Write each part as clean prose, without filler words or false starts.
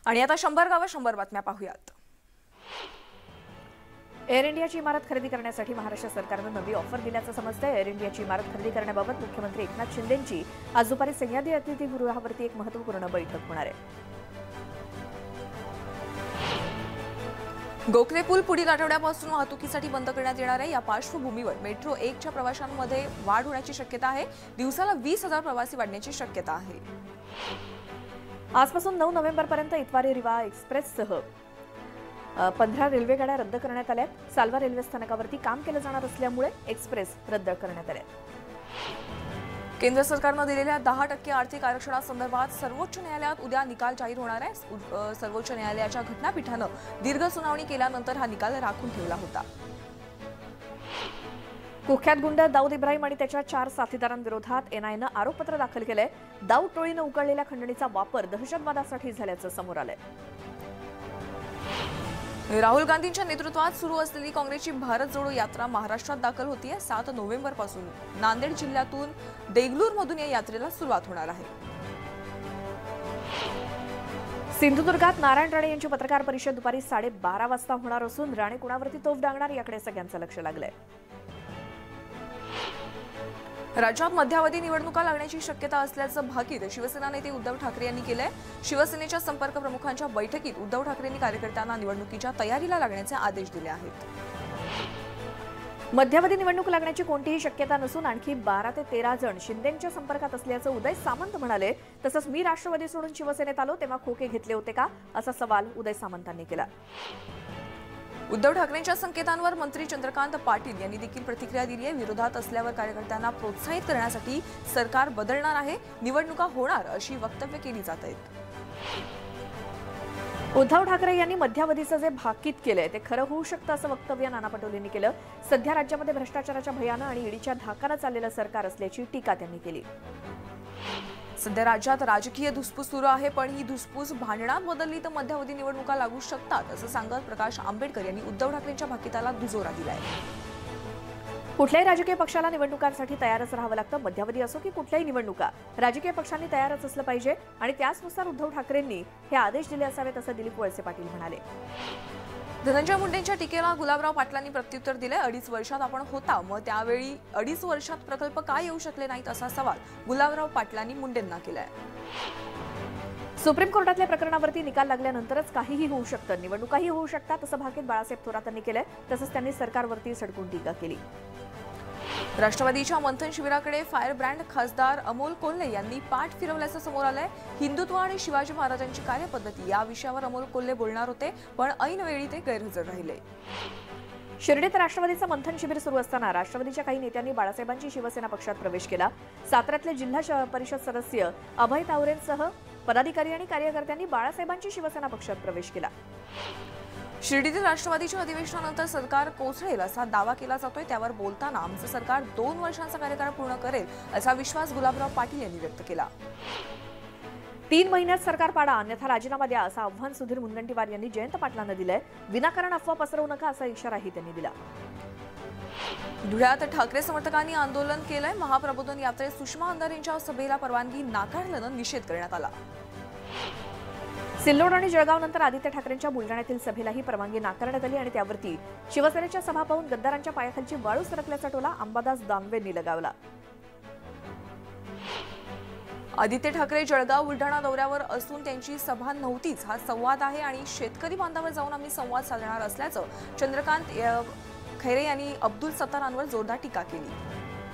आणि आता 100 गावं 100 बातम्या पाहूयात। एअर इंडियाची इमारत खरेदी करण्यासाठी महाराष्ट्र सरकारने नवी ऑफर दिल्याचं समजतंय। एअर इंडियाची इमारत खरेदी करण्याबाबत मुख्यमंत्री एकनाथ शिंदेंची आज दुपारी सह्याद्री अतिथीगृहावरती एक महत्त्वपूर्ण बैठक होणार आहे। गोखले पूल पुढील आठवड्यापासून वाहतुकीसाठी बंद करण्यात येणार आहे। या पार्श्वभूमीवर मेट्रो 1 च्या प्रवाशांमध्ये वाढ होण्याची शक्यता आहे। दिवसाला 20,000 प्रवासी वाढण्याची शक्यता आहे। आजपासून 9 नोव्हेंबरपर्यंत इतवारी रिवा एक्सप्रेससह 15 रेल्वे गाड्या रद्द करण्यात आल्या। सालवा रेल्वे स्थानकावरती काम केलं जाणार असल्यामुळे एक्सप्रेस रद्द करण्यात आल्या। केंद्र सरकारने दिलेल्या 10% आर्थिक आरक्षणासंदर्भात सर्वोच्च न्यायालयात उद्या निकाल जाहीर होणार आहे। सर्वोच्च न्यायालयाच्या घटनापीठाने दीर्घ सुनावणी केल्यानंतर हा निकाल राखून ठेवला होता। कुख्यात गुंड दाऊद इब्राहिम आणि त्याच्या 4 साथीदारांविरोधात एनआयएनं आरोपपत्र दाखल केलंय। दाऊद टोळीनं उकळलेल्या खंडणीचा वापर दहशतवादासाठी झाल्याचं समोर आलंय। राहुल गांधींच्या नेतृत्वात सुरू असलेली काँग्रेसची भारत जोडो यात्रा महाराष्ट्रात दाखल होतीये। 7 नोव्हेंबरपासून नांदेड जिल्ह्यातून देगलूरमधून या यात्रेला सुरुवात होणार आहे। सिंधुदुर्गात नारायण राणे यांची पत्रकार परिषद दुपारी 12:30 वाजता होणार असून राणे कुणावरती तोफ डागणार याकडे सगळ्यांचं लक्ष लागलंय। राज्यात मध्यावधी निवडणुका लागण्याची शक्यता असल्याचं भाकीत शिवसेना नेते उद्धव ठाकरे यांनी केलंय। शिवसेनेच्या संपर्क प्रमुखांच्या बैठकीत उद्धव ठाकरेंनी कार्यकर्त्यांना निवडणुकीच्या तयारीला लागण्याचे आदेश दिले आहेत। मध्यावधी निवडणूक लागण्याची कोणतीही शक्यता नसून आणखी 12 ते 13 जण शिंदेंच्या संपर्कात असल्याचं उदय सामंत म्हणाले। तसंच मी राष्ट्रवादी सोडून शिवसेनेत आलो तेव्हा खोके घेतले होते का असा सवाल उदय सामंतांनी केला। उद्धव ठाकरेंच्या संकेतांवर मंत्री चंद्रकांत पाटील यांनी देखील प्रतिक्रिया दिली आहे। विरोधात असल्यावर कार्यकर्त्यांना प्रोत्साहित करण्यासाठी सरकार बदलणार आहे, निवडणुका होणार अशी वक्तव्य केली जात आहेत। उद्धव ठाकरे यांनी मध्यावधीचं जे भाकीत केलंय ते खरं होऊ शकतं असं वक्तव्य नाना पटोलेंनी केलं। सध्या राज्यामध्ये भ्रष्टाचाराच्या भयानं आणि ईडीच्या धाकानं चाललेलं सरकार असल्याची टीका त्यांनी केली। सध्या राज्यात राजकीय धुसफूस सुरू आहे, पण ही धुसफूस भांडणात बदलली तर मध्यावधी निवडणुका लागू शकतात असं सांगत प्रकाश आंबेडकर यांनी उद्धव ठाकरेंच्या भाकीताला दुजोरा दिलाय। कुठल्याही राजकीय पक्षाला निवडणुकांसाठी तयारच राहावं लागतं। मध्यावधी असो की कुठल्याही निवडणुका राजकीय पक्षांनी तयारच असलं पाहिजे आणि त्याचनुसार उद्धव ठाकरेंनी हे आदेश दिले असावेत असं दिलीप वळसे पाटील म्हणाले। धनंजय मुंडेंच्या टीकेला गुलाबराव पाटलांनी प्रत्युत्तर दिले। 2.5 वर्षात आपण होता, मग त्यावेळी 2.5 वर्षात प्रकल्प काय येऊ शकले नाहीत असा सवाल गुलाबराव पाटलांनी मुंडेंना केलाय। सुप्रीम कोर्टातल्या प्रकरणावरती निकाल लागल्यानंतरच काहीही होऊ शकतं, निवडणुकाही होऊ शकतात असं भाकीत बाळासाहेब थोरातांनी केलंय। तसंच त्यांनी सरकारवरती सडकून टीका केली। राष्ट्रवादीच्या मंथन शिबिराकडे फायर ब्रँड खासदार अमोल कोल्हे यांनी पाठ फिरवल्याचं समोर आलंय। हिंदुत्व आणि शिवाजी महाराजांची कार्यपद्धती या विषयावर अमोल कोल्हे बोलणार होते, पण ऐनवेळी ते गैरहजर राहिले। शिर्डीत राष्ट्रवादीचं मंथन शिबिर सुरू असताना राष्ट्रवादीच्या काही नेत्यांनी बाळासाहेबांची शिवसेना पक्षात प्रवेश केला। साताऱ्यातले जिल्हा परिषद सदस्य अभय तावरेंसह पदाधिकारी आणि कार्यकर्त्यांनी बाळासाहेबांची शिवसेना पक्षात प्रवेश केला। शिर्डीतील राष्ट्रवादीच्या अधिवेशनानंतर सरकार कोसळेल असा दावा केला जातोय, त्यावर बोलताना आमचं सरकार 2 वर्षांचा कार्यकाळ पूर्ण करेल असा विश्वास गुलाबराव पाटील यांनी व्यक्त केला। 3 महिन्यात सरकार पाडा अन्यथा राजीनामा द्या असं आव्हान सुधीर मुनगंटीवार यांनी जयंत पाटलांना दिलंय। विनाकारण अफवा पसरवू नका असा इशाराही त्यांनी दिला। धुळ्यात ठाकरे समर्थकांनी आंदोलन केलंय। महाप्रबोधन यात्रेत सुषमा अंधारेंच्या सभेला परवानगी नाकारल्यानं निषेध करण्यात आला। सिल्लोड आणि जळगाव नंतर आदित्य ठाकरेंच्या बुलढाण्यातील सभेलाही परवानगी नाकारण्यात आली आणि त्यावरती शिवसेनेच्या सभा पाहून गद्दारांच्या पायाखालची वाळू सरकल्याचा टोला अंबादास दानवेंनी लगावला। आदित्य ठाकरे जळगाव बुलढाणा दौऱ्यावर असून त्यांची सभा नव्हतीच हा संवाद आहे आणि शेतकरी बांधावर जाऊन आम्ही संवाद साधणार असल्याचं चंद्रकांत खैरे यांनी अब्दुल सत्तारांवर जोरदार टीका केली।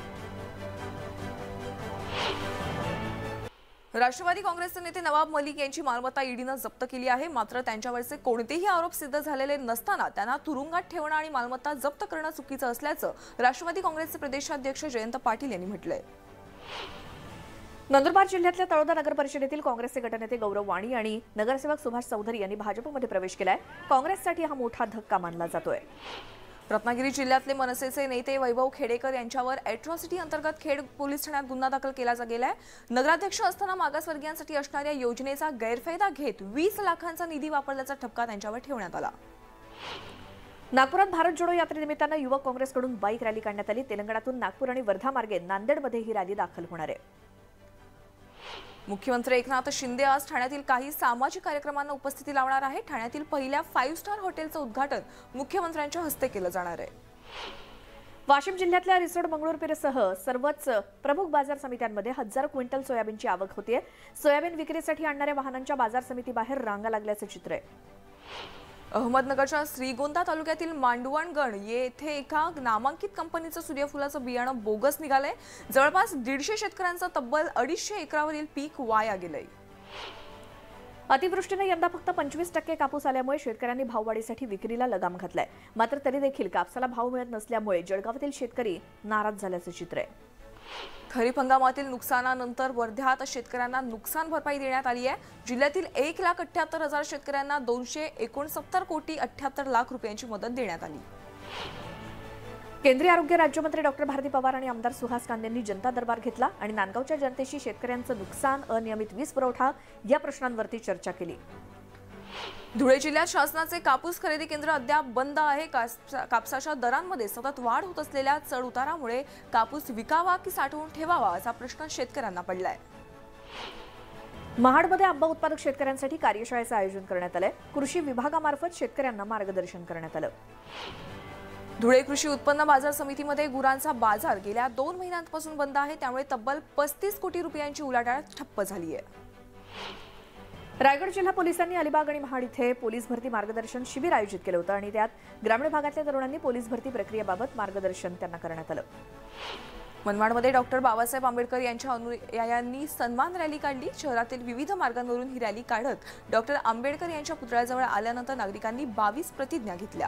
राष्ट्रवादी काँग्रेसचे नेते नवाब मलिक यांची मालमत्ता ईडीनं जप्त केली आहे, मात्र त्यांच्यावरचे कोणतेही आरोप सिद्ध झालेले नसताना त्यांना तुरुंगात ठेवणं आणि मालमत्ता जप्त करणं चुकीचं असल्याचं राष्ट्रवादी काँग्रेसचे प्रदेशाध्यक्ष जयंत पाटील यांनी म्हटलंय। नंदुरबार जिल्ह्यातल्या तळोदा नगर परिषदेतील काँग्रेसचे गटनेते गौरव वाणी आणि नगरसेवक सुभाष चौधरी यांनी भाजपमध्ये प्रवेश केलाय। काँग्रेससाठी हा मोठा धक्का मानला जातोय। रत्नागिरी जिल्ह्यातले मनसेचे नेते वैभव खेडेकर यांच्यावर अॅट्रॉसिटी अंतर्गत खेड पोलीस ठाण्यात गुन्हा दाखल केला गेलाय। नगराध्यक्ष असताना मागासवर्गीयांसाठी असणाऱ्या योजनेचा गैरफायदा घेत 20 लाखांचा निधी वापरल्याचा ठपका त्यांच्यावर ठेवण्यात आला। नागपुरात भारत जोडो यात्रेनिमित्तानं युवक काँग्रेसकडून बाईक रॅली काढण्यात आली। तेलंगणातून नागपूर आणि वर्धा मार्गे नांदेडमध्ये ही रॅली दाखल होणार आहे। मुख्यमंत्री एकनाथ शिंदे आज ठाण्यातील काही सामाजिक कार्यक्रमांना उपस्थिती लावणार आहे। ठाण्यातील पहिल्या 5 स्टार हॉटेलचं उद्घाटन मुख्यमंत्र्यांच्या हस्ते केलं जाणार आहे। वाशिम जिल्ह्यातल्या रिसोड मंगळूरपेठसह सर्वच प्रमुख बाजार समित्यांमध्ये हजारो क्विंटल सोयाबीनची आवक होतीये। सोयाबीन विक्रीसाठी आणणाऱ्या वाहनांच्या बाजार समितीबाहेर रांगा लागल्याचं चित्र आहे। अहमदनगरच्या श्रीगोंदा तालुक्यातील मांडवणगण येथे एका नामांकित कंपनीचं सूर्यफुलाचं बियाणं बोगस निघालंय। जवळपास 150 शेतकऱ्यांचं तब्बल 250 एकरावरील पीक वाया गेलंय। अतिवृष्टीने यंदा फक्त 25% कापूस आल्यामुळे शेतकऱ्यांनी भाववाढीसाठी विक्रीला लगाम घातलाय। मात्र तरी देखील कापसाला भाव मिळत नसल्यामुळे जळगावातील शेतकरी नाराज झाल्याचं चित्र आहे। खरीप हंगामातील नुकसानानंतर वर्ध्यात शेतकऱ्यांना नुकसान भरपाई देण्यात आली आहे। जिल्ह्यातील 1,78,000 शेतकऱ्यांना 269 कोटी 78 लाख रुपयांची मदत देण्यात आली। केंद्रीय आरोग्य राज्यमंत्री डॉक्टर भारती पवार आणि आमदार सुहास कांदेंनी जनता दरबार घेतला आणि नांदगावच्या जनतेशी शेतकऱ्यांचं नुकसान, अनियमित वीज पुरवठा या प्रश्नांवरती चर्चा केली। धुळे जिल्ह्यात शासनाचे कापूस खरेदी केंद्र अद्याप बंद आहे। कापसाच्या दरांमध्ये सतत वाढ होत असलेल्या चढ उतारामुळे कापूस विकावा की साठवून ठेवावा असा प्रश्न शेतकऱ्यांना पडलाय। महाडमध्ये आंबा उत्पादक शेतकऱ्यांसाठी कार्यशाळेचं आयोजन करण्यात आलंय। कृषी विभागामार्फत शेतकऱ्यांना मार्गदर्शन करण्यात आलं। धुळे कृषी उत्पन्न बाजार समितीमध्ये गुरांचा बाजार गेल्या 2 महिन्यांपासून बंद आहे। त्यामुळे तब्बल 35 कोटी रुपयांची उलाढाल ठप्प झाली आहे। रायगड जिल्हा पोलिसांनी अलिबाग आणि महाड इथे पोलीस भरती मार्गदर्शन शिबिर आयोजित केलं होतं आणि त्यात ग्रामीण भागातल्या तरुणांनी पोलीस भरती प्रक्रियेबाबत मार्गदर्शन त्यांना करण्यात आलं। मनमाडमध्ये डॉक्टर बाबासाहेब आंबेडकर यांच्या अनुयायांनी सन्मान रॅली काढली। शहरातील विविध मार्गांवरून ही रॅली काढत डॉक्टर आंबेडकर यांच्या पुतळ्याजवळ आल्यानंतर नागरिकांनी 22 प्रतिज्ञा घेतल्या।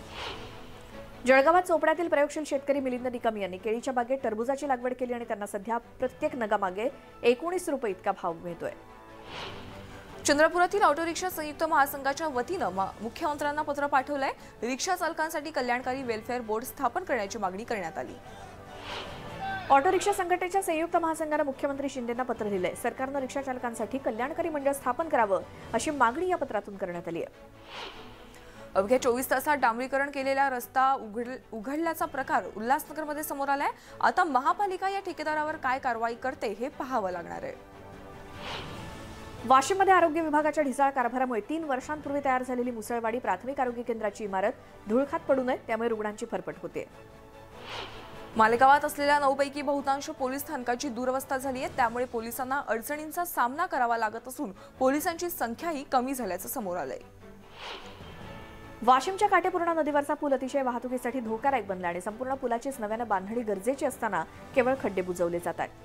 जळगावात चोपड्यातील प्रयोगशील शेतकरी मिलिंद निकम यांनी केळीच्या बागेत टरबुजाची लागवड केली आणि त्यांना सध्या प्रत्येक नगामागे 19 रुपये इतका भाव मिळतोय। चंद्रपुरातील ऑटो रिक्षा संयुक्त महासंघाच्या वतीनं मुख्यमंत्र्यांना पत्र पाठवलंय। रिक्षा चालकांसाठी कल्याणकारी वेलफेअर बोर्ड स्थापन करण्याची मागणी करण्यात आली। ऑटो रिक्षा संघटनेच्या संयुक्त महासंघानं मुख्यमंत्री शिंदेंना पत्र दिलंय। सरकारनं रिक्षा चालकांसाठी कल्याणकारी मंडळ स्थापन करावं अशी मागणी या पत्रातून करण्यात आली आहे। अवघ्या 24 तासात डांबरीकरण केलेला रस्ता उघडल्याचा प्रकार उल्हासनगरमध्ये समोर आलाय। आता महापालिका या ठेकेदारावर काय कारवाई करते हे पाहावं लागणार आहे। वाशिममध्ये आरोग्य विभागाच्या ढिसाळ कारभारामुळे 3 वर्षांपूर्वी तयार झालेली मुसळवाडी प्राथमिक आरोग्य केंद्राची इमारत धुळखात पडू नये त्यामुळे रुग्णांची फरफट होते। मालेगावात असलेल्या 9 पैकी बहुतांश पोलीस स्थानकाची दुरवस्था झाली आहे। त्यामुळे पोलिसांना अडचणींचा सामना करावा लागत असून पोलिसांची संख्याही कमी झाल्याचं समोर आलंय। वाशिमच्या काटेपूर्णा नदीवरचा पूल अतिशय वाहतुकीसाठी धोकादायक बनला आणि संपूर्ण पुलाचीच नव्यानं बांधणी गरजेची असताना केवळ खड्डे बुजवले जात आहेत।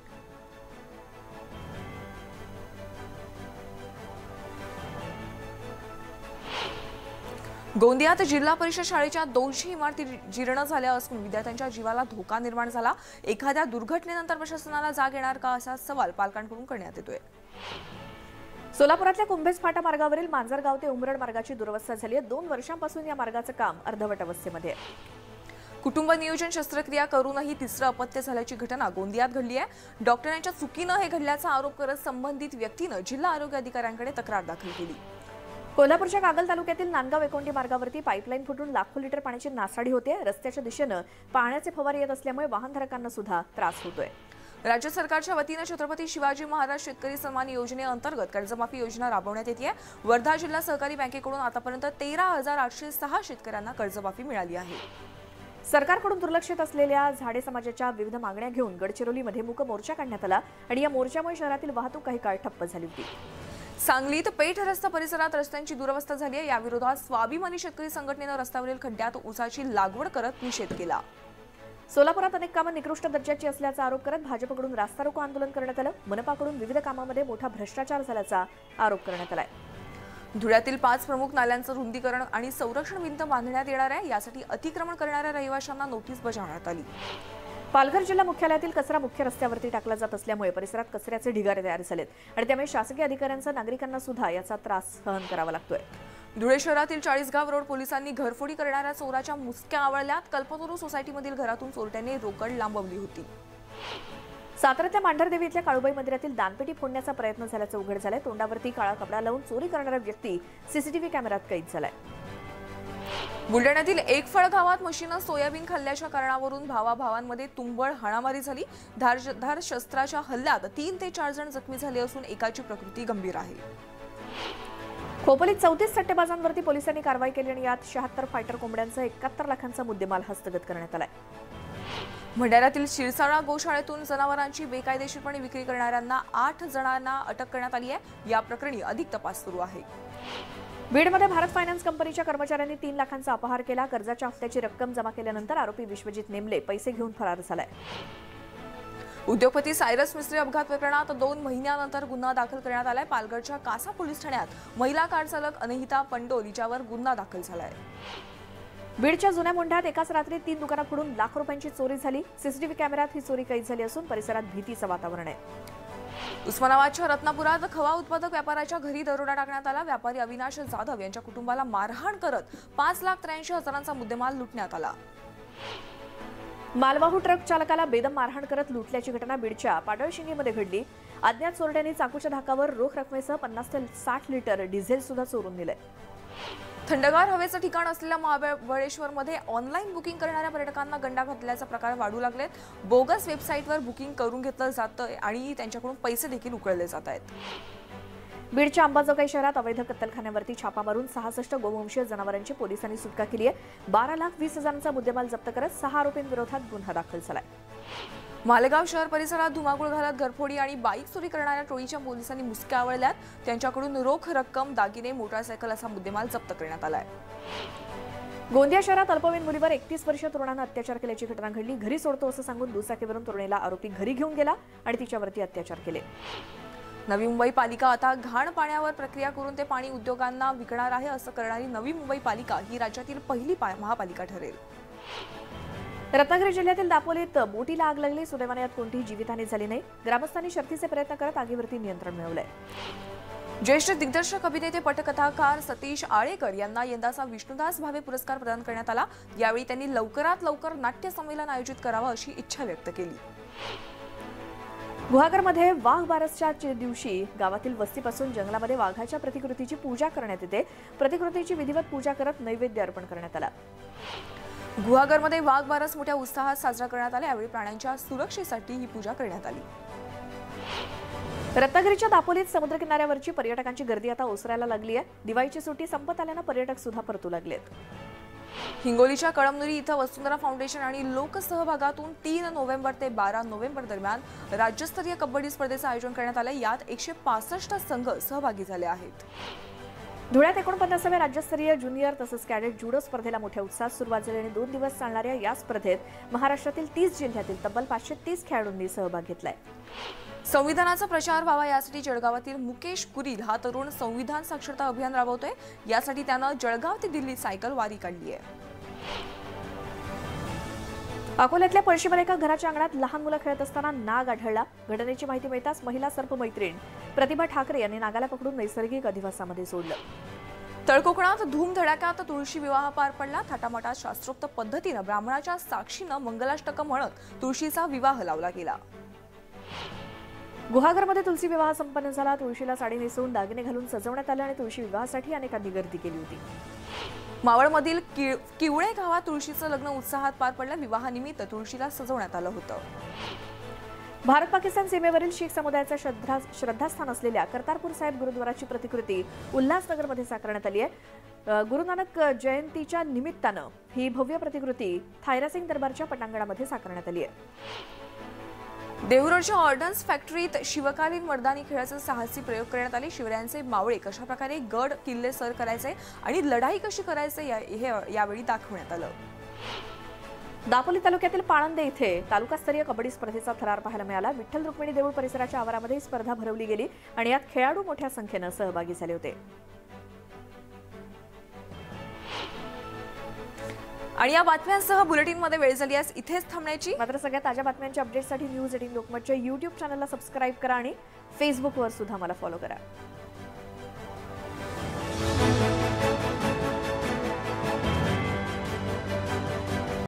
गोंदियात जिल्हा परिषद शाळेच्या 200 इमारती जीर्ण झाल्या असून विद्यार्थ्यांच्या जीवाला धोका निर्माण झाला। एखाद्या दुर्घटनेनंतर प्रशासनाला जाग येणार का असा सवाल पालकांकडून करण्यात येतोय। सोलापुरातल्या कुंभेज फाटा मार्गावरील मांजरगाव ते उमरड मार्गाची दुरवस्था झाली आहे। 2 वर्षांपासून या मार्गाचं काम अर्धवट अवस्थेमध्ये आहे। कुटुंब नियोजन शस्त्रक्रिया करूनही तिसरं अपत्य झाल्याची घटना गोंदियात घडली आहे। डॉक्टरांच्या चुकीनं हे घडल्याचा आरोप करत संबंधित व्यक्तीनं जिल्हा आरोग्य अधिकाऱ्यांकडे तक्रार दाखल केली। कोल्हापूरच्या कागल तालुक्यातील नांदगाव एकोंडी मार्गावरती पाईपलाईन फुटून लाखो लिटर पाण्याची नासाडी होते। रस्त्याच्या दिशेनं पाण्याचे फवारे येत असल्यामुळे वाहनधारकांना सुद्धा त्रास होतोय। राज्य सरकारच्या वतीनं छत्रपती शिवाजी महाराज शेतकरी सन्मान योजनेअंतर्गत कर्जमाफी योजना राबवण्यात येते। वर्धा जिल्हा सहकारी बँकेकडून आतापर्यंत 13,806 शेतकऱ्यांना कर्जमाफी मिळाली आहे। सरकारकडून दुर्लक्षित असलेल्या झाडे समाजाच्या विविध मागण्या घेऊन गडचिरोलीमध्ये मूक मोर्चा काढण्यात आला आणि या मोर्चामुळे शहरातील वाहतूक काही काळ ठप्प झाली होती। सांगलीत पेठ रस्ता परिसरात रस्त्यांची दुरवस्था झाली आहे। याविरोधात स्वाभिमानी शेतकरी संघटनेनं रस्त्यावरील खड्ड्यात ऊसाची लागवड करत निषेध केला। सोलापुरात अनेक कामं निकृष्ट दर्जाची असल्याचा आरोप करत भाजपकडून रास्ता रोको आंदोलन करण्यात आलं। मनपाकडून विविध कामांमध्ये मोठा भ्रष्टाचार झाल्याचा आरोप करण्यात आलाय। धुळ्यातील 5 प्रमुख नाल्यांचं रुंदीकरण आणि संरक्षण भिंत बांधण्यात येणार आहे। यासाठी अतिक्रमण करणाऱ्या रहिवाशांना नोटीस बजावण्यात आली। पालघर जिल्हा मुख्यालयातील कचरा मुख्य रस्त्यावरती टाकला जात असल्यामुळे परिसरात कचऱ्याचे ढिगारे तयार झालेत आणि त्यामुळे शासकीय अधिकाऱ्यांचा नागरिकांना सुद्धा याचा त्रास सहन करावा लागतोय। धुळे शहरातील 40गाव रोड पोलिसांनी घरफोडी करणाऱ्या चोराच्या मुसक्या आवळल्यात। कल्पतरू सोसायटीमधील घरातून चोरट्याने रोकड लांबवली होती। साताऱ्यातल्या मांढरदेवी इथल्या काळूबाई मंदिरातील दानपेटी फोडण्याचा प्रयत्न झाल्याचं उघड झालंय। तोंडावरती काळा कपडा लावून चोरी करणारा व्यक्ती सीसीटीव्ही कॅमेऱ्यात कैद झालाय। बुलढाण्यातील एकफळ गावात म्हशीनं सोयाबीन खाल्ल्याच्या कारणावरून भावाभावांमध्ये तुंबळ हाणामारी झाली। धारदार शस्त्राच्या हल्ल्यात 3 ते 4 जण जखमी झाले असून एकाची प्रकृती गंभीर आहे। खोपोलीत 34 सट्टेबाजांवरती पोलिसांनी कारवाई केली आणि यात 76 फायटर कोंबड्यांचा 71 लाखांचा मुद्देमाल हस्तगत करण्यात आलाय। भंडाऱ्यातील शिरसाळा गोशाळेतून जनावरांची बेकायदेशीरपणे विक्री करणाऱ्यांना 8 जणांना अटक करण्यात आली आहे। या प्रकरणी अधिक तपास सुरू आहे। बीडमध्ये भारत फायनान्स कंपनीच्या कर्मचाऱ्यांनी 3 लाखांचा अपहार केला। कर्जाच्या हप्त्याची रक्कम जमा केल्यानंतर आरोपी विश्वजित नेमले पैसे घेऊन फरार झालाय। उद्योगपती सायरस मिस्त्री अपघात प्रकरणात 2 महिन्यानंतर गुन्हा दाखल करण्यात आलाय। पालघरच्या कासा पोलीस ठाण्यात महिला कार चालक अनहिता पंडोल हिच्यावर गुन्हा दाखल झालाय। बीडच्या जुन्या मोंढ्यात एकाच रात्री 3 दुकानं फोडून लाख रुपयांची चोरी झाली। सीसीटीव्ही कॅमेऱ्यात ही चोरी कैद झाली असून परिसरात भीतीचं वातावरण आहे। उस्मानाबादच्या रत्नापुरात खवा उत्पादक व्यापाऱ्याच्या घरी दरोडा टाकण्यात आला। व्यापारी अविनाश जाधव यांच्या कुटुंबाला मारहाण करत 5,83,000चा मुद्देमाल लुटण्यात आला। मालवाहू ट्रक चालकाला बेदम मारहाण करत लुटल्याची घटना बीडच्या पाडळशिंगीमध्ये घडली। अज्ञात चोरट्यांनी चाकूच्या धाकावर रोख रकमेसह 50 ते 60 लिटर डिझेल सुद्धा चोरून नेले। थंडगार हवेचं ठिकाण असलेल्या महाबळेश्वरमध्ये ऑनलाईन बुकिंग करणाऱ्या पर्यटकांना गंडा घातल्याचा प्रकार वाढू लागलेत। बोगस वेबसाईटवर बुकिंग करून घेतलं जातं आणि त्यांच्याकडून पैसे देखील उकळले जात आहेत। बीडच्या अंबाजोगाई शहरात अवैध कत्तलखान्यावरती छापा मारून 66 गोवंशीय जनावरांची पोलिसांनी सुटका केली आहे। 12,20,000चा मुद्देमाल जप्त करत 6 आरोपींविरोधात गुन्हा दाखल झालाय। मालेगाव शहर परिसरात धुमाकूळ घालत घरफोडी आणि बाईक चोरी करणाऱ्या टोळीच्या पोलिसांनी मुसक्या आवळल्यात। त्यांच्याकडून रोख रक्कम, दागिने, मोटारसायकल असा मुद्देमाल जप्त करण्यात आलाय। गोंदिया शहरात अल्पवयीन मुलीवर 31 वर्षीय तरुणानं अत्याचार केल्याची घटना घडली। घरी सोडतो असं सांगून दुचाकीवरून तरुणीला आरोपी घरी घेऊन गेला आणि तिच्यावरती अत्याचार केले। नवी मुंबई पालिका आता घाण पाण्यावर प्रक्रिया करून ते पाणी उद्योगांना विकणार आहे। असं करणारी नवी मुंबई पालिका ही राज्यातील पहिली महापालिका ठरेल। रत्नागिरी जिल्ह्यातील दापोलीत बोटीला आग लागली। सुदैवाने यात कोणतीही जीवितहानी झाली नाही। ग्रामस्थांनी शर्थीचे प्रयत्न करत आगीवरती नियंत्रण मिळवलंय। ज्येष्ठ दिग्दर्शक, अभिनेते, पटकथाकार सतीश आळेकर यांना यंदाचा विष्णुदास भावे पुरस्कार प्रदान करण्यात आला। यावेळी त्यांनी लवकरात लवकर नाट्य संमेलन आयोजित करावं अशी इच्छा व्यक्त केली। गुहागरमध्ये वाघ बारसच्या दिवशी गावातील वस्तीपासून जंगलामध्ये वाघाच्या प्रतिकृतीची पूजा करण्यात येते। प्रतिकृतीची विधिवत पूजा करत नैवेद्य अर्पण करण्यात आला। गुहागरमध्ये वाघ बारस मोठ्या उत्साहात साजरा करण्यात आला। यावेळी प्राण्यांच्या सुरक्षेसाठी ही पूजा करण्यात आली। रत्नागिरीच्या दापोलीत समुद्र किनाऱ्यावरची पर्यटकांची गर्दी आता ओसरायला लागली आहे। दिवाळीची सुट्टी संपत आल्यानं पर्यटक सुद्धा परतू लागलेत। हिंगोलीच्या कळमनुरी इथं वसुंधरा फाउंडेशन आणि लोकसहभागातून 3 नोव्हेंबर ते 12 नोव्हेंबर दरम्यान राज्यस्तरीय कबड्डी स्पर्धेचं आयोजन करण्यात आलं। यात 165 संघ सहभागी झाले आहेत। धुळ्यात 49व्या राज्यस्तरीय ज्युनियर तसंच कॅडेट जुडो स्पर्धेला मोठ्या उत्साहात सुरुवात झाली आणि 2 दिवस चालणाऱ्या या स्पर्धेत महाराष्ट्रातील 30 जिल्ह्यातील तब्बल 530 खेळाडूंनी सहभाग घेतलाय। संविधानाचा प्रचार व्हावा यासाठी जळगावातील मुकेश कुरील हा तरुण संविधान साक्षरता अभियान राबवतोय। यासाठी त्यानं जळगाव ते दिल्ली सायकल वारी काढली आहे। अकोल्यातल्या पळशीमध्ये एका घराच्या अंगणात लहान मुलं खेळत असताना नाग आढळला। घटनेची माहिती मिळताच महिला सर्प मैत्रीण प्रतिभा ठाकरे यांनी नागाला पकडून नैसर्गिक अधिवासामध्ये सोडलं। तळकोकणात धूमधडाक्यात तुळशी विवाह पार पडला। थाटामाटात शास्त्रोक्त पद्धतीनं ब्राह्मणाच्या साक्षीनं मंगलाष्टक म्हणत तुळशीचा विवाह लावला गेला। गुहागरमध्ये तुळशी विवाह संपन्न झाला। तुळशीला साडी नेसवून दागिने घालून सजवण्यात आले आणि तुळशी विवाहासाठी अनेकांनी गर्दी केली होती। मावळमधील किवळे गावात तुळशीचं लग्न उत्साहात पार पडलं। विवाहानिमित्त तुळशीला सजवण्यात आलं होतं। भारत पाकिस्तान सीमेवरील शीख समुदायाचं श्रद्धास्थान असलेल्या करतारपूर साहेब गुरुद्वाराची प्रतिकृती उल्हासनगरमध्ये साकारण्यात आली आहे। गुरु नानक जयंतीच्या निमित्तानं ही भव्य प्रतिकृती थायरासिंग दरबारच्या पटांगणामध्ये साकारण्यात आली आहे। देहुरोडच्या ऑर्डन्स फॅक्टरीत शिवकालीन मर्दानी खेळाचे साहसी प्रयोग करण्यात आले। शिवरायांचे मावळे कशा प्रकारे गड किल्ले सर करायचे आणि लढाई कशी करायचे यावेळी दाखवण्यात आलं। दापोली तालुक्यातील पाळंदे इथे तालुकास्तरीय कबड्डी स्पर्धेचा थरार पाहायला मिळाला। विठ्ठल रुक्मिणी देऊळ परिसराच्या आवारामध्ये ही स्पर्धा भरवली गेली आणि यात खेळाडू मोठ्या संख्येनं सहभागी झाले होते। आणि या बातम्यांसह बुलेटिनमध्ये वेळ झाली आहे इथेच थांबण्याची। मात्र सगळ्या ताज्या बातम्यांच्या अपडेटसाठी न्यूज 18 लोकमतच्या YouTube चॅनलला सबस्क्राईब करा आणि फेसबुकवर सुद्धा मला फॉलो करा।